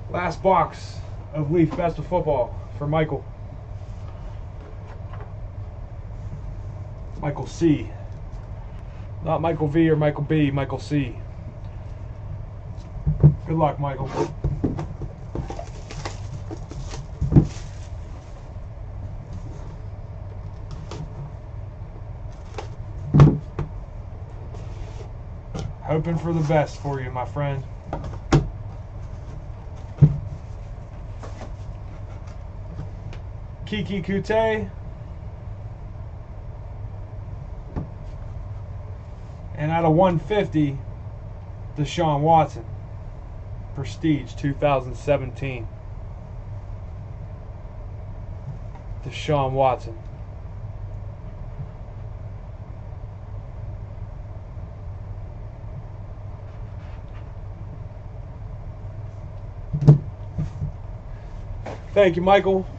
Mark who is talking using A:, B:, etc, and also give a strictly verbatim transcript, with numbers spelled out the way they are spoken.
A: Last box of Leaf Best of Football for Michael. Michael C. Not Michael V or Michael B, Michael C. Good luck, Michael. Hoping for the best for you, my friend. Kiki Kute. And out of one fifty, Deshaun Watson. Prestige two thousand seventeen. Deshaun Watson. Thank you, Michael.